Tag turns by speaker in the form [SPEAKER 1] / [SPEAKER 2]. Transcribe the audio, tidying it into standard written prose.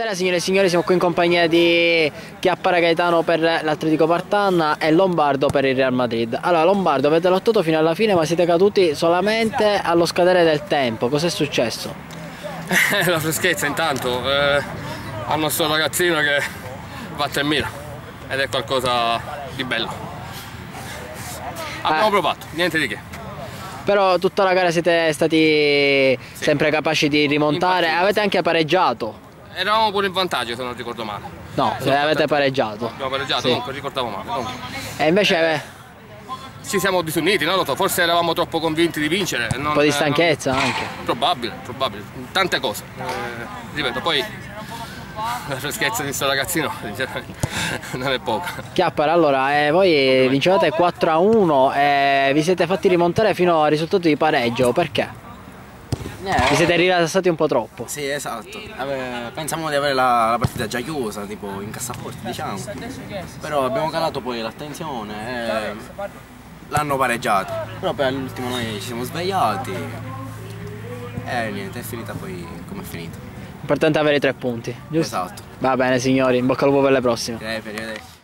[SPEAKER 1] Buonasera signore e signori, siamo qui in compagnia di Chiappara Gaetano per l'Atletico Partanna e Lombardo per il Real Madrid. Allora Lombardo, avete lottato fino alla fine ma siete caduti solamente allo scadere del tempo, cos'è successo?
[SPEAKER 2] La freschezza intanto, al nostro ragazzino che batte in mira ed è qualcosa di bello. Abbiamo provato, niente di che.
[SPEAKER 1] Però tutta la gara siete stati sempre capaci di rimontare, avete anche pareggiato.
[SPEAKER 2] Eravamo pure in vantaggio se non ricordo male.
[SPEAKER 1] No, avete pareggiato.
[SPEAKER 2] Abbiamo pareggiato,
[SPEAKER 1] Sì.
[SPEAKER 2] comunque ricordavo male. Comunque.
[SPEAKER 1] E invece
[SPEAKER 2] Ci siamo disuniti, non lo so, forse eravamo troppo convinti di vincere.
[SPEAKER 1] un po' di stanchezza anche.
[SPEAKER 2] Probabile, tante cose. Ripeto, poi la freschezza di sto ragazzino non è poca.
[SPEAKER 1] Chiappara, allora voi vincevate 4-1 e vi siete fatti rimontare fino al risultato di pareggio, perché? Vi siete rilassati un po' troppo.
[SPEAKER 3] Sì, esatto. Pensavamo di avere la partita già chiusa, tipo in cassaforte, diciamo. Però abbiamo calato poi l'attenzione e l'hanno pareggiato. Però poi all'ultimo noi ci siamo svegliati e niente, è finita poi come è finita.
[SPEAKER 1] L'importante è avere i 3 punti, giusto?
[SPEAKER 3] Esatto.
[SPEAKER 1] Va bene signori, in bocca al lupo per le prossime.
[SPEAKER 3] Arrivederci.